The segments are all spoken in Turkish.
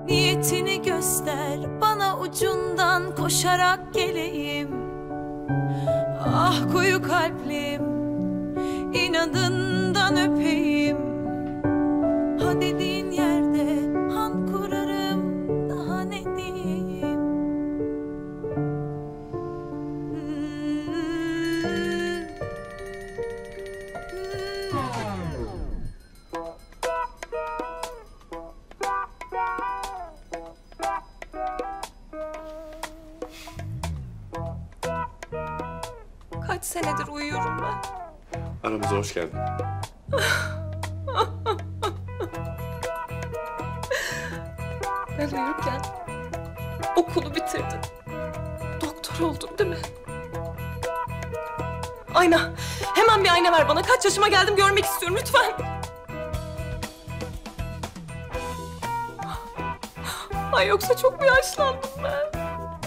Niyetini göster bana, ucundan koşarak geleyim. Ah koyu kalplim, inadından öpeyim. Ha dediğin yerde han kurarım, daha ne diyeyim. Kaç senedir uyuyorum ben. Aramıza hoş geldin. Ben uyurken okulu bitirdin. Doktor oldun değil mi? Ayna. Hemen bir ayna ver bana. Kaç yaşıma geldim görmek istiyorum lütfen. Ay yoksa çok mu yaşlandım ben?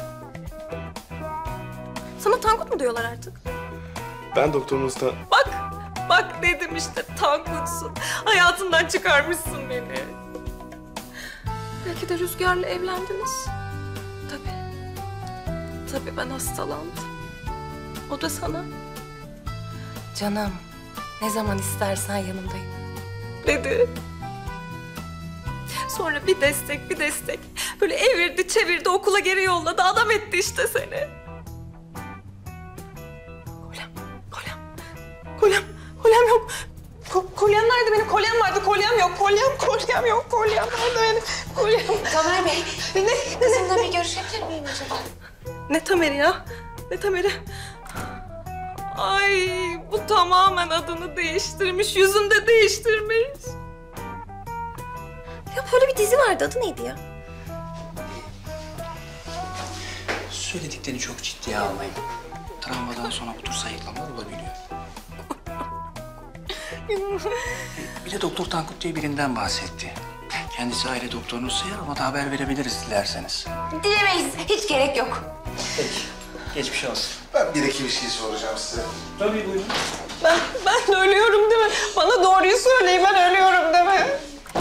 Sana Tankut mu diyorlar artık? Ben doktorunuzda... Bak dedim işte Tankut'sun. Hayatından çıkarmışsın beni. Belki de Rüzgar'la evlendiniz. Tabii ben hastalandım. O da sana. Canım, ne zaman istersen yanımdayım dedi. Sonra bir destek. Böyle evirdi çevirdi, okula geri yolladı. Adam etti işte seni. Kolyem yok. Kolyem nerede benim? Kolyem vardı, kolyem yok. Kolyem yok. Kolyem nerede benim? Kolyem. Tamer Bey, Ne? sizinle bir görüşebilir miyim acaba? Ne Tamer'i ya? Ne Tamer'i? Ay bu tamamen adını değiştirmiş, yüzünü de değiştirmiş. Ya böyle bir dizi vardı, adı neydi ya? Söylediklerini çok ciddiye almayın. Travmadan sonra bu tür sayıklamalar olabiliyor. Bir de Doktor Tankut diye birinden bahsetti. Kendisi aile doktorunuz sayar ama da haber verebiliriz dilerseniz. Dilemeyiz, hiç gerek yok. Peki, geçmiş olsun. Ben bir iki bir şey soracağım size. Tabii buyurun. Ben ölüyorum değil mi? Bana doğruyu söyleyin, ben ölüyorum değil mi?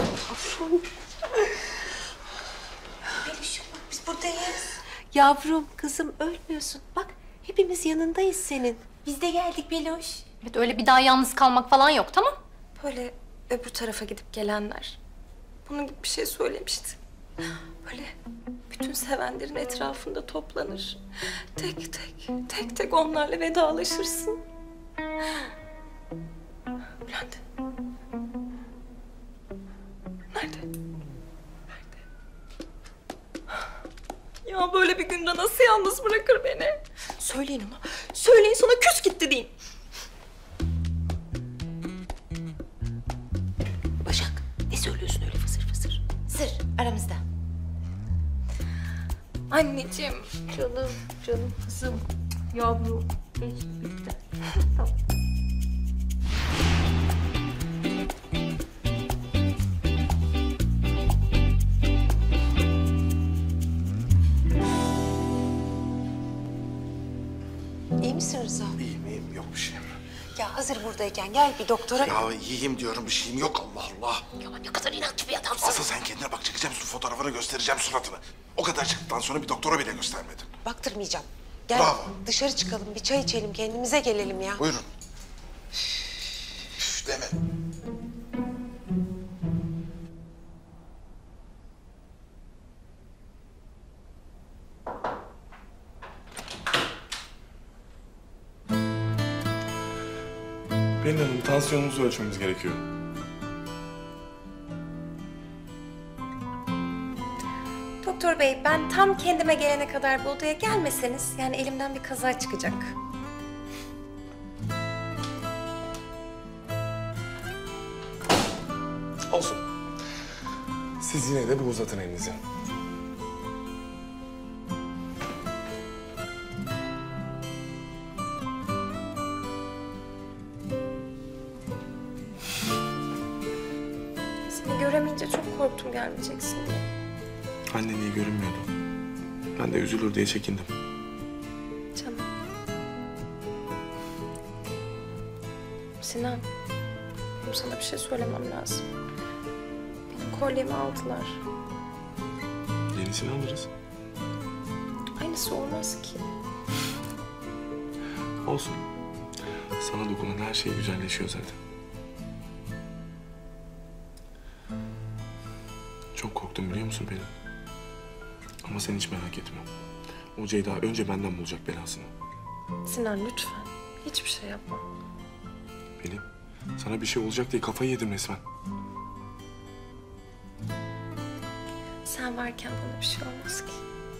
Peluşum, biz buradayız. Yavrum, kızım ölmüyorsun. Bak hepimiz yanındayız senin. Biz de geldik Peluş. Evet, öyle bir daha yalnız kalmak falan yok, tamam? Böyle öbür tarafa gidip gelenler. Bunun gibi bir şey söylemişti. Böyle bütün sevenlerin etrafında toplanır. Tek onlarla vedalaşırsın. Bülent. Nerede? Ya böyle bir günde nasıl yalnız bırakır beni? Söyleyin ona. Söyleyin, sana küs gitti deyin. Başak, ne söylüyorsun öyle fısır fısır? Sır, aramızda. Anneciğim. Canım kızım, yavrum. Geçti bitti. Tamam. İyi misin Rıza? İyiyim, yok bir şeyim. Ya hazır buradayken gel bir doktora... Ya iyiyim diyorum, bir şeyim yok, Allah Allah. Ya ne kadar inatçı bir adamsın. Asıl sen kendine bak, çekeceğim su fotoğrafını, göstereceğim suratını. O kadar çıktıktan sonra bir doktora bile göstermedin. Baktırmayacağım. Gel Bravo. dışarı çıkalım, bir çay içelim, kendimize gelelim ya. Buyurun. Üf, deme. Pelin Hanım, tansiyonunuzu ölçmemiz gerekiyor. Doktor bey, ben tam kendime gelene kadar bu odaya gelmeseniz... yani elimden bir kaza çıkacak. Olsun. Siz yine de bir uzatın elinizi. Seni göremeyince çok korktum gelmeyeceksin diye. Annen iyi görünmüyordu. Ben de üzülür diye çekindim. Canım. Sinan, benim sana bir şey söylemem lazım. Benim kolyemi aldılar. Yenisini alırız. Aynısı olmaz ki. Olsun. Sana dokunan her şey güzelleşiyor zaten. Çok korktum biliyor musun Pelin? Ama sen hiç merak etme. O Ceyda önce benden bulacak belasını. Sinan lütfen. Hiçbir şey yapma. Pelin, sana bir şey olacak diye kafayı yedim resmen. Sen varken bana bir şey olmaz ki.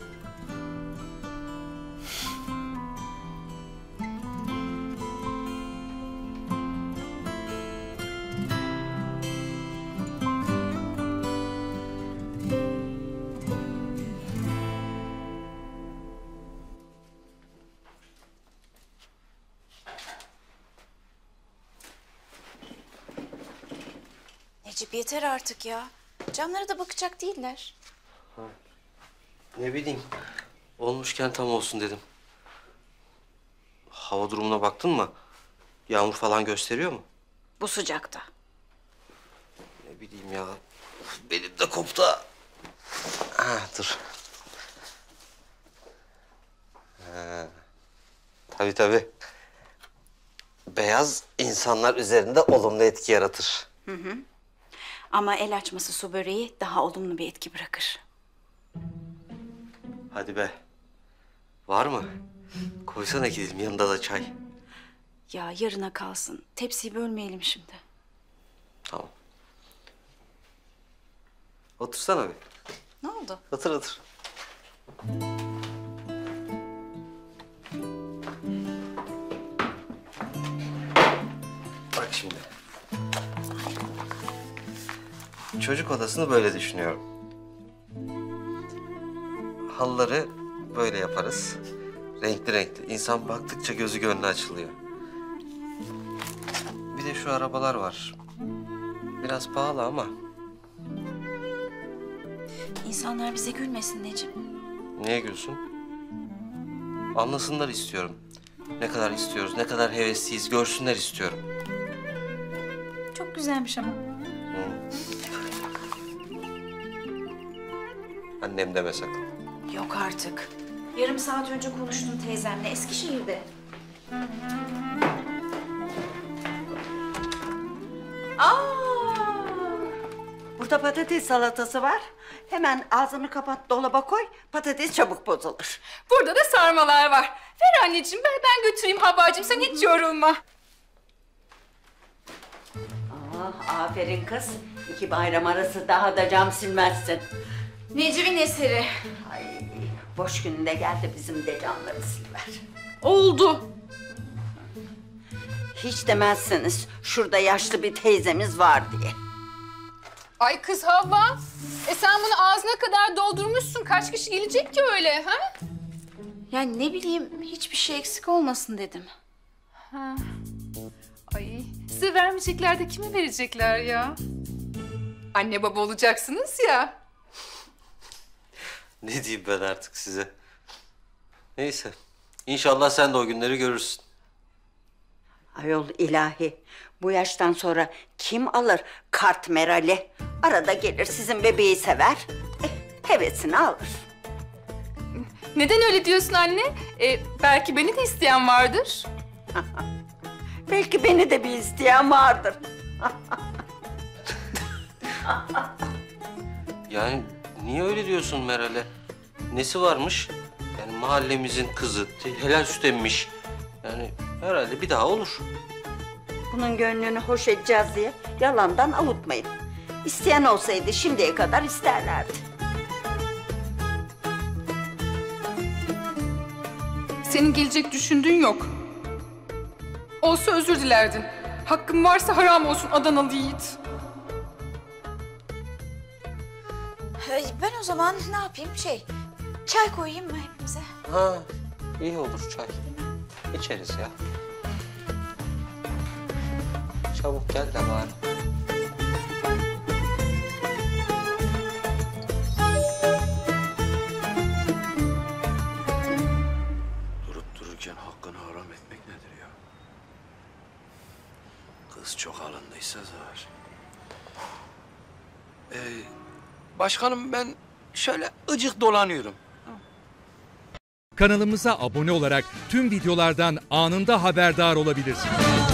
Necip yeter artık ya. Camlara da bakacak değiller. Ne bileyim. Olmuşken tam olsun dedim. Hava durumuna baktın mı? Yağmur falan gösteriyor mu? Bu sıcakta. Ne bileyim ya. Benim de koptu. Ha, dur. Ha. Tabii. Beyaz insanlar üzerinde olumlu etki yaratır. Ama el açması su böreği daha olumlu bir etki bırakır. Hadi be. Var mı? Koysana gidelim, yanında da çay. Ya yarına kalsın. Tepsiyi bölmeyelim şimdi. Tamam. Otursana bir. Ne oldu? Otur. Bak şimdi. Çocuk odasını böyle düşünüyorum. Halıları böyle yaparız. Renkli renkli. İnsan baktıkça gözü gönlü açılıyor. Bir de şu arabalar var. Biraz pahalı ama. İnsanlar bize gülmesin Necip. Niye gülsün? Anlasınlar istiyorum. Ne kadar istiyoruz, ne kadar hevesliyiz görsünler istiyorum. Çok güzelmiş ama. Annem deme sakın. Yok artık. Yarım saat önce konuştum teyzemle Eskişehir'de. Burada patates salatası var. Hemen ağzını kapat, dolaba koy. Patates çabuk bozulur. Burada da sarmalar var. Ver anneciğim, ben götüreyim Havvacığım. Sen hiç yorulma. Aferin kız. 2 bayram arası daha da cam silmezsin. Necip'in eseri. Ay, boş gününde gel de bizim de camları silver. Oldu. Hiç demezsiniz şurada yaşlı bir teyzemiz var diye. Ay kız Havva. Sen bunu ağzına kadar doldurmuşsun. Kaç kişi gelecek ki öyle ha? Yani ne bileyim hiçbir şey eksik olmasın dedim. Ha. Ay size vermeyecekler de kime verecekler ya? Anne baba olacaksınız ya. Ne diyeyim ben artık size? Neyse. İnşallah sen de o günleri görürsün. Ayol ilahi. Bu yaştan sonra kim alır kart merali? Arada gelir sizin bebeği sever. Hevesini alır. Neden öyle diyorsun anne? Belki beni de isteyen vardır. Belki beni de bir isteyen vardır. Yani niye öyle diyorsun Meral'e? Nesi varmış? Yani mahallemizin kızı, helal süt emmiş. Yani herhalde bir daha olur. Bunun gönlünü hoş edeceğiz diye yalandan avutmayın. İsteyen olsaydı şimdiye kadar isterlerdi. Senin gelecek düşündüğün yok. Olsa özür dilerdin. Hakkım varsa haram olsun Adanalı yiğit. Ben o zaman ne yapayım çay koyayım mı hepimize? Ha, iyi olur çay. İçeriz ya. Çabuk gel de bari. Durup dururken hakkını haram etmek nedir ya? Kız çok alındıysa zor. Başkanım ben şöyle ıcık dolanıyorum. Kanalımıza abone olarak tüm videolardan anında haberdar olabilirsiniz.